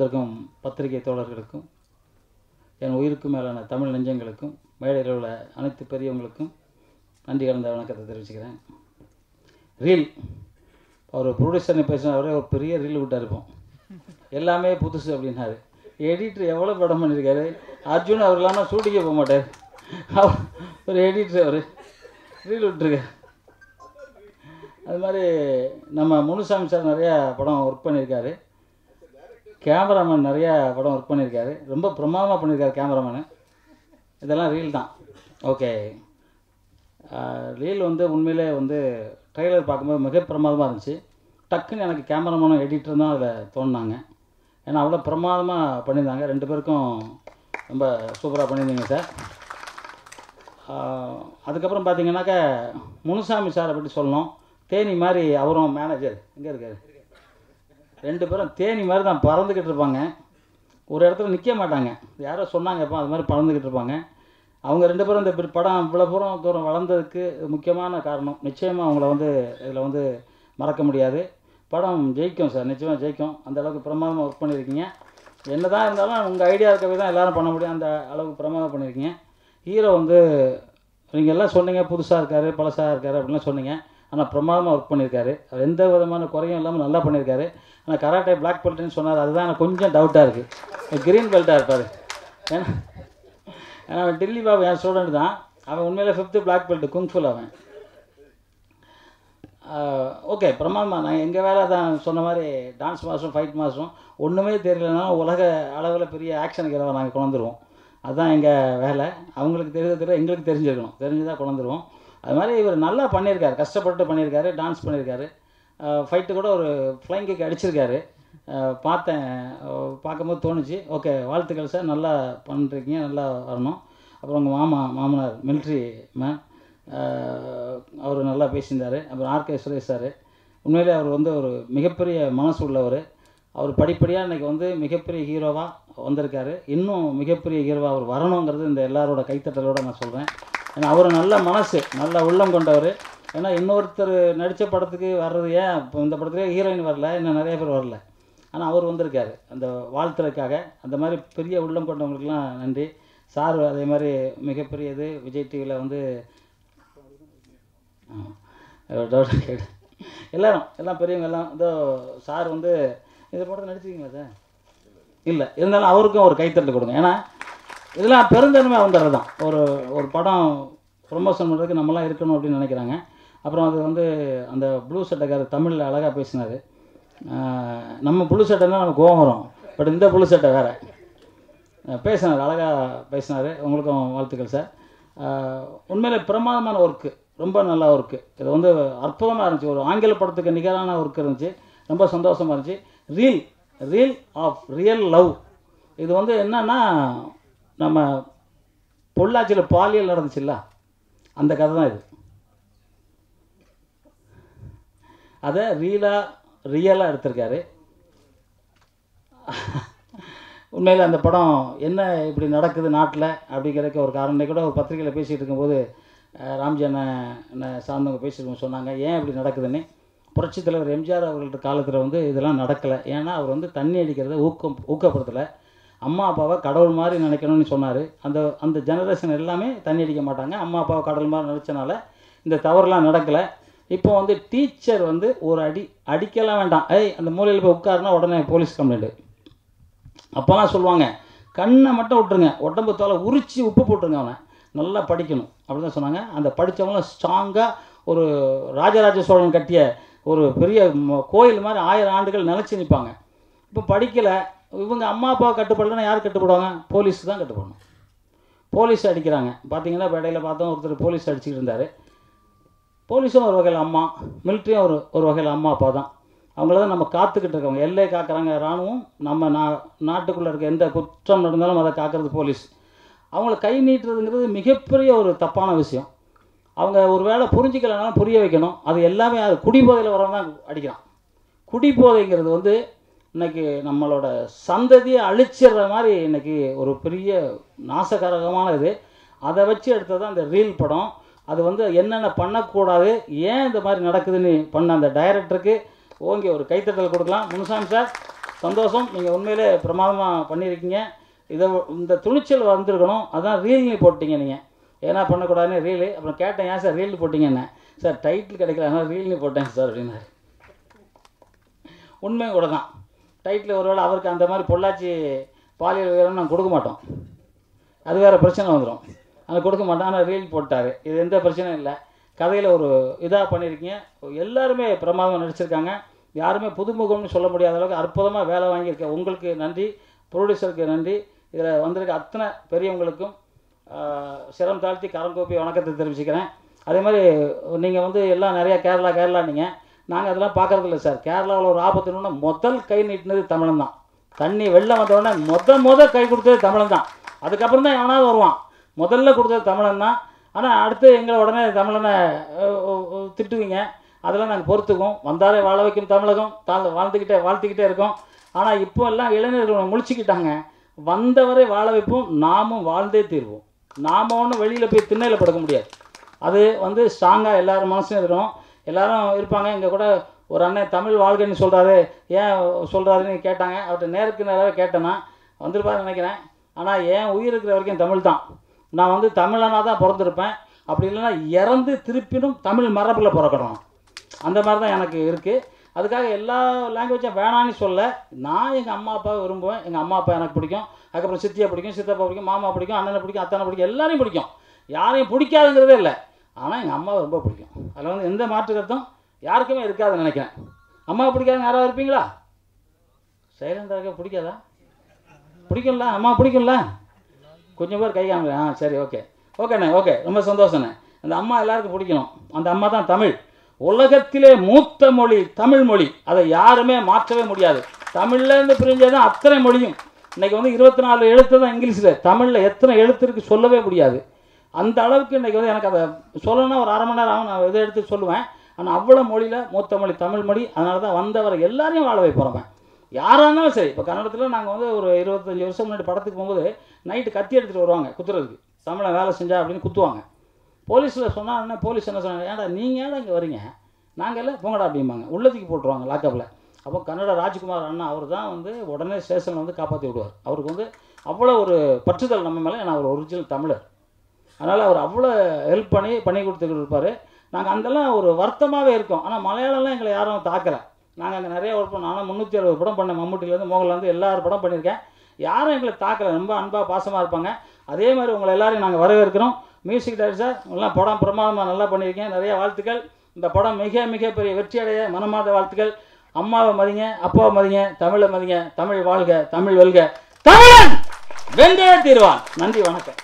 வந்திருக்கும் பத்திரிகை தோழர்களுக்கும், என் உயிருக்கு மேலான தமிழ் நெஞ்சங்களுக்கும், மேடையில் உள்ள அனைத்து பெரியவங்களுக்கும் நன்றி கலந்த வணக்கத்தை தெரிவிச்சுக்கிறேன். ரீல் அவர் ப்ரொடியூசர்னு பேசினா அவரே ஒரு பெரிய ரீல் விட்டார். இருப்போம் எல்லாமே புதுசு அப்படின்னாரு. எடிட்டர் எவ்வளோ படம் பண்ணியிருக்காரு. அர்ஜுன் அவர் இல்லாமல் ஷூட்டிங்கே போக மாட்டார். ஒரு எடிட்டர் அவர் ரீல் விட்டுருக்கார். அது மாதிரி நம்ம முனுசாமி சார் நிறையா படம் ஒர்க் பண்ணியிருக்காரு. கேமராமேன் நிறையா படம் ஒர்க் பண்ணியிருக்காரு. ரொம்ப பிரமாதமாக பண்ணியிருக்காரு கேமராமேனு. இதெல்லாம் ரீல் தான். ஓகே, ரீல் வந்து உண்மையிலே வந்து ட்ரெய்லர் பார்க்கும்போது மிக பிரமாதமாக இருந்துச்சு. டக்குன்னு எனக்கு கேமராமேனும் எடிட்டர் தான் அதில் தோணுனாங்க. ஏன்னா அவ்வளோ பிரமாதமாக பண்ணியிருந்தாங்க. 2 பேருக்கும் ரொம்ப சூப்பராக பண்ணியிருந்தீங்க சார். அதுக்கப்புறம் பார்த்தீங்கன்னாக்கா முனுசாமி சாரை பற்றி சொல்லணும். தேனி மாதிரி அவரும் மேனேஜர் எங்கே இருக்கார். 2 பேரும் தேனி மாதிரி தான் பறந்துக்கிட்டு இருப்பாங்க. ஒரு இடத்துல நிற்க மாட்டாங்க. யாரோ சொன்னாங்க எப்போ அது மாதிரி பறந்துக்கிட்டு இருப்பாங்க. அவங்க 2 பேரும் இந்த படம் இவ்வளோ தூரம் வளர்ந்ததுக்கு முக்கியமான காரணம். நிச்சயமாக அவங்கள வந்து இதில் வந்து மறக்க முடியாது. படம் ஜெயிக்கும் சார், நிச்சயமாக ஜெயிக்கும். அந்த அளவுக்கு பிரமாதமாக ஒர்க் பண்ணியிருக்கீங்க. என்ன தான் இருந்தாலும் உங்கள் ஐடியா இருக்கவே தான் எல்லோரும் பண்ண முடியும். அந்த அளவுக்கு பிரமாதம் பண்ணியிருக்கீங்க. ஹீரோ வந்து நீங்கள் எல்லாம் சொன்னீங்க, புதுசாக இருக்கார், பழசாக இருக்கார் அப்படின்லாம் சொன்னீங்க. ஆனால் பிரமாதமாக ஒர்க் பண்ணியிருக்காரு. அவர் எந்த விதமான குறையும் இல்லாமல் நல்லா பண்ணியிருக்காரு. ஆனால் கராட்டே பிளாக் பெல்ட்டுன்னு சொன்னார். அதுதான் எனக்கு கொஞ்சம் டவுட்டாக இருக்குது. க்ரீன் பெல்ட்டாக இருப்பார். ஏன்னா அவன் டில்லி பாபு என் ஸ்டூடெண்ட் தான். அவன் உண்மையிலே 5th பிளாக் பெல்ட் குங்ஃபுல் அவன். ஓகே, பிரமாதமாக நான் எங்கள் வேலை தான் சொன்ன மாதிரி டான்ஸ் மாஸ்டரும் ஃபைட் மாஸ்டரும் ஒன்றுமே தெரியலனாலும் உலக அளவில் பெரிய ஆக்ஷன் ஹீரோவை நாங்கள் கொண்டுருவோம். அதுதான் எங்கள் வேலை. அவங்களுக்கு தெரிய எங்களுக்கு தெரிஞ்சிருக்கணும். தெரிஞ்சுதான் கொண்டுருவோம். அது மாதிரி இவர் நல்லா பண்ணியிருக்காரு. கஷ்டப்பட்டு பண்ணியிருக்காரு. டான்ஸ் பண்ணியிருக்காரு. ஃபைட்டு கூட ஒரு ஃப்ளைங் கிக் அடிச்சிருக்காரு. பார்த்தேன். பார்க்கும்போது தோணுச்சு, ஓகே வாழ்த்துக்கள் சார், நல்லா பண்ணுறீங்க, நல்லா வரணும். அப்புறம் உங்கள் மாமனார் மிலிட்ரி மேன் அவர் நல்லா பேசியிருந்தார். அப்புறம் ஆர்கே சுரேஷ் சார் உண்மையிலே அவர் வந்து ஒரு மிகப்பெரிய மனசு உள்ளவர். அவர் படிப்படியாக இன்றைக்கி வந்து மிகப்பெரிய ஹீரோவாக வந்திருக்காரு. இன்னும் மிகப்பெரிய ஹீரோவாக அவர் வரணுங்கிறது இந்த எல்லாரோட கைத்தட்டலோடு நான் சொல்கிறேன். ஏன்னா அவர் நல்ல மனசு, நல்ல உள்ளம் கொண்டவர். ஏன்னா இன்னொருத்தர் நடித்த படத்துக்கு வர்றது ஏன் இப்போ இந்த படத்துலேயே ஹீரோயின் வரல, இன்னும் நிறைய பேர் வரல. ஆனால் அவர் வந்திருக்காரு அந்த வாழ்த்துறதுக்காக. அந்த மாதிரி பெரிய உள்ளம் கொண்டவங்களுக்கெல்லாம் நன்றி சார். அதே மாதிரி மிகப்பெரியது விஜய் டிவியில் வந்து எல்லாம் பெரியவங்க எல்லாம் இதோ சார் வந்து இந்த படத்தை நடிச்சிருக்கீங்களா சார்? இல்லை, இருந்தாலும் அவருக்கும் ஒரு கைத்தட்டு கொடுங்க. ஏன்னா இதெல்லாம் பெருந்தன்மையாக வந்துடுறது தான். ஒரு படம் ப்ரொமோஷன் பண்ணுறதுக்கு நம்மளாம் இருக்கணும் அப்படின்னு நினைக்கிறாங்க. அப்புறம் அது வந்து அந்த ப்ளூ சட்டைக்காரர் தமிழில் அழகாக பேசினார். நம்ம புழு சட்டைன்னா நமக்கு கோவம் வரும். பட் இந்த புழு சட்டை வேறு பேசினார், அழகாக பேசினார். உங்களுக்கும் வாழ்த்துக்கள் சார். உண்மையிலே பிரமாதமான ஒர்க்கு, ரொம்ப நல்ல ஒர்க்கு. இது வந்து அற்புதமாக இருந்துச்சு. ஒரு ஆங்கில படத்துக்கு நிகரான ஒர்க் இருந்துச்சு. ரொம்ப சந்தோஷமாக இருந்துச்சு. Reel of real love. இது வந்து என்னன்னா நம்ம பொள்ளாச்சியில் பாலியல் நடந்துச்சுல்ல, அந்த கதை தான் இது. அதை ரியலாக எடுத்திருக்காரு. உண்மையில் அந்த படம் என்ன இப்படி நடக்குது நாட்டில் அப்படிங்கிறதுக்கு ஒரு காரணம். கூட ஒரு பத்திரிகையில் பேசிகிட்டு இருக்கும்போது ராம்ஜி அண்ணன் சார்ந்தவங்க பேசிட்டு சொன்னாங்க, ஏன் இப்படி நடக்குதுன்னு. புரட்சித் தலைவர் எம்ஜிஆர் அவர்கள்ட்ட காலத்தில் வந்து இதெல்லாம் நடக்கலை. ஏன்னா அவர் வந்து தண்ணி அடிக்கிறத ஊக்கப்படுத்தலை. அம்மா அப்பாவை கடவுள் மாதிரி நினைக்கணும்னு சொன்னார். அந்த ஜெனரேஷன் எல்லாமே தண்ணி அடிக்க மாட்டாங்க. அம்மா அப்பாவை கடவுள் மாதிரி நினச்சனால இந்த தவறுலாம் நடக்கலை. இப்போ வந்து டீச்சர் வந்து ஒரு அடிக்கலாம் வேண்டாம், அந்த மூலையில் போய் உட்காருனா உடனே போலீஸ் கம்ப்ளைண்ட்டு. அப்போலாம் சொல்லுவாங்க, கண்ணை மட்டும் விட்டுருங்க, உடம்பு தோலை உரித்து உப்பு போட்டுருங்க, அவனை நல்லா படிக்கணும் அப்படி தான் சொன்னாங்க. அந்த படித்தவங்களும் ஸ்ட்ராங்காக ஒரு ராஜராஜ சோழன் கட்டிய ஒரு பெரிய கோயில் மாதிரி 1000 ஆண்டுகள் நிலச்சி நிற்பாங்க. இப்போ படிக்கலை, இவங்க அம்மா அப்பாவை கட்டுப்படலைன்னா யார் கட்டுப்படுவாங்க? போலீஸ் தான் கட்டுப்படணும். போலீஸ் அடிக்கிறாங்க. பார்த்தீங்கன்னா இடையில் பார்த்தோம், ஒருத்தர் போலீஸ் அடிச்சுக்கிட்டு இருந்தார். போலீஸும் ஒரு வகையில் அம்மா, மிலிட்ரியும் ஒரு வகையில் அம்மா அப்பா தான். அவங்கள தான் நம்ம காத்துக்கிட்டு இருக்கவங்க. எல்லையை காக்குறாங்க இராணுவம். நம்ம நாட்டுக்குள்ளே இருக்க எந்த குற்றம் நடந்தாலும் அதை காக்கிறது போலீஸ். அவங்கள கை நீட்டுறதுங்கிறது மிகப்பெரிய ஒரு தப்பான விஷயம். அவங்க ஒரு வேளை புரிஞ்சிக்கலைனாலும் புரிய வைக்கணும். அது எல்லாமே அது குடிபோதையில் வரவங்க தான் அடிக்கிறான். குடிபோதைங்கிறது வந்து இன்றைக்கி நம்மளோட சந்ததியை அழிச்சிடுற மாதிரி இன்றைக்கி ஒரு பெரிய நாசகரகமான இது. அதை வச்சு எடுத்தது தான் இந்த ரீல் படம். அது வந்து என்னென்ன பண்ணக்கூடாது, ஏன் இந்த மாதிரி நடக்குதுன்னு பண்ண அந்த டைரக்டருக்கு ஓங்கி ஒரு கைத்தட்டல் கொடுக்கலாம். முனுசாமி சார் சந்தோஷம். நீங்கள் உண்மையிலே பிரமாதமாக பண்ணியிருக்கீங்க. இந்த துணிச்சல் வந்திருக்கணும். அதான் ரீல்னு போட்டிங்க நீங்கள். ஏன்னா பண்ணக்கூடாதுன்னு ரீலு. அப்புறம் கேட்டேன், ஏன் சார் ரீல் போட்டிங்க என்ன? சார் டைட்டில் கிடைக்கல, அதனால் ரீல்னு போட்டேன் சார் அப்படின்னாரு. உண்மையும் கூட தான். டைட்டில் ஒருவேளை அவருக்கு அந்த மாதிரி பொள்ளாச்சி பாலியல் விவரம் நாங்கள் கொடுக்க மாட்டோம், அது வேறு பிரச்சனை வந்துடும், அதை கொடுக்க மாட்டோம். ஆனால் ரீல் போட்டார். இது எந்த பிரச்சனையும் இல்லை. கதையில் ஒரு இதாக பண்ணியிருக்கீங்க. எல்லாருமே பிரமாதமாக நடிச்சிருக்காங்க. யாருமே புதுமுகம்னு சொல்ல முடியாத அளவுக்கு அற்புதமாக வேலை வாங்கியிருக்க உங்களுக்கு நன்றி, ப்ரொடியூசருக்கு நன்றி. இதில் வந்திருக்க அத்தனை பெரியவங்களுக்கும் சிரம் தாழ்த்தி கரங்கோப்பி வணக்கத்தை தெரிவிச்சுக்கிறேன். அதே மாதிரி நீங்கள் எல்லாம் நிறையா கேரளா நீங்கள் நாங்கள் அதெல்லாம் பார்க்குறதில்ல சார். கேரளாவில் ஒரு ஆபத்துனா முதல் கை நீட்டினது தமிழன் தான். தண்ணி வெள்ளம் வந்தவுடனே முதல் கை கொடுத்தது தமிழன் தான். அதுக்கப்புறம் தான் எவனாவது வருவான். முதல்ல கொடுத்தது தமிழன் தான். ஆனால் அடுத்து எங்களை உடனே தமிழனை திட்டுவீங்க, அதெல்லாம் நாங்கள் பொறுத்துக்குவோம். வந்தாலே வாழ வைக்கும் தமிழகம் வாழ்த்துக்கிட்டே இருக்கோம். ஆனால் இப்போ எல்லாம் இளைஞர்கள் முழிச்சிக்கிட்டாங்க. வந்தவரை வாழ வைப்போம், நாமும் வாழ்ந்தே தீர்வோம். நாம் ஒன்றும் வெளியில் போய் திண்ணையில் படுக்க முடியாது. அது ஸ்ட்ராங்காக எல்லோரும் மனசும் இருக்கணும். எல்லோரும் இருப்பாங்க. இங்கே கூட ஒரு அண்ணன் தமிழ் வாழ்க்கைன்னு சொல்கிறாரு, ஏன் சொல்கிறாருன்னு கேட்டாங்க. அவர்கிட்ட நேருக்கு நேராகவே கேட்டேன்னா வந்திருப்பாருன்னு நினைக்கிறேன். ஆனால் ஏன் உயிர் இருக்கிற வரைக்கும் தமிழ் தான். நான் தமிழனாக தான் பிறந்திருப்பேன். அப்படி இல்லைன்னா இறந்து திருப்பினும் தமிழ் மரபில் பிறக்கணும். அந்த மாதிரி தான் எனக்கு இருக்குது. அதுக்காக எல்லா லாங்குவேஜும் வேணான்னு சொல்ல. நான் எங்கள் அம்மா அப்பாவை விரும்புவேன். எங்கள் அம்மா அப்பா எனக்கு பிடிக்கும். அதுக்கப்புறம் சித்தியை பிடிக்கும், சித்தப்பா பிடிக்கும், மாமா பிடிக்கும், அண்ணனை பிடிக்கும், அத்தனை பிடிக்கும், எல்லாரையும் பிடிக்கும். யாரையும் பிடிக்காதுங்கிறதே இல்லை. ஆனால் எங்கள் அம்மாவை ரொம்ப பிடிக்கும். அதில் எந்த மாற்று கருத்தும் யாருக்குமே இருக்காதுன்னு நினைக்கிறேன். அம்மாவை பிடிக்காதுன்னு யாராவது இருப்பீங்களா? சைலண்டாக இருக்க பிடிக்காதா? பிடிக்கும்ல, அம்மா பிடிக்கும்ல. கொஞ்சம் பேர் கை காமிங்க. சரி, ஓகேண்ணே, ஓகே, ரொம்ப சந்தோஷண்ணே. அந்த அம்மா எல்லாருக்கும் பிடிக்கணும். அந்த அம்மா தான் தமிழ். உலகத்திலே மூத்த மொழி தமிழ் மொழி. அதை யாருமே மாற்றவே முடியாது. தமிழ்லேருந்து பிரிஞ்சதான் அத்தனை மொழியும். இன்றைக்கி 24 எழுத்து தான் இங்கிலீஷில். தமிழில் எத்தனை எழுத்து இருக்குது சொல்லவே முடியாது. அந்த அளவுக்கு இன்றைக்கி எனக்கு அதை சொல்லணும்னா ஒரு அரை மணி நேரம் ஆகும். நான் இதை எடுத்து சொல்லுவேன். ஆனால் அவ்வளோ மொழியில் மூத்த மொழி தமிழ் மொழி. அதனால தான் வந்தவரை எல்லாரையும் வாழ வைப்போம். யாராக இருந்தாலும் சரி. இப்போ கன்னடத்தில் நாங்கள் ஒரு 25 வருஷம் முன்னாடி படத்துக்கு போகும்போது நைட்டு கத்தி எடுத்துகிட்டு வருவாங்க குத்துறதுக்கு. தமிழை வேலை செஞ்சா அப்படின்னு குத்துவாங்க. போலீஸில் சொன்னால் என்ன, போலீஸ் என்ன சொன்னாங்க, ஏன்டா நீங்கள் ஏன்டா இங்கே வரீங்க, நாங்கள் எல்லாம் போங்கடா அப்படிம்பாங்க. உள்ளத்துக்கு போட்டுருவாங்க லாக்கப்பில். அப்போ கன்னட ராஜ்குமார் அண்ணா அவர் தான் உடனே ஸ்டேஷனில் காப்பாற்றி விடுவார். அவருக்கு அவ்வளோ ஒரு பற்றுதல் நம்ம மேலே. ஏன்னா அவர் ஒரிஜினல் தமிழர். அதனால் அவர் அவ்வளோ ஹெல்ப் பண்ணி கொடுத்துக்கிட்டு இருப்பார். நாங்கள் அங்கெல்லாம் ஒரு வருத்தமாகவே இருக்கோம். ஆனால் மலையாளம்லாம் எங்களை யாரும் தாக்கலை. நாங்கள் அங்கே நிறைய ஒர்க் பண்ணோம். ஆனால் 360 படம் பண்ணேன். மம்முட்டிலேருந்து மோகன்லேருந்து எல்லாரும் படம் பண்ணியிருக்கேன். யாரும் எங்களை தாக்கலை. ரொம்ப அன்பாக பாசமாக இருப்பாங்க. அதே மாதிரி உங்களை எல்லாரையும் நாங்கள் வரவேற்கிறோம். மியூசிக் டைரக்டர் சார் எல்லாம் படம் பிரமாதமாக நல்லா பண்ணியிருக்கேன். நிறைய வாழ்த்துக்கள். இந்த படம் மிக பெரிய வெற்றி அடைய மனமாத வாழ்த்துக்கள். அம்மாவை மதிங்க, அப்பாவை மதிங்க, தமிழை மதிங்க. தமிழ் வாழ்க, தமிழ் வெல்க, தமிழன் வென்றே தீர்வான். நன்றி, வணக்கம்.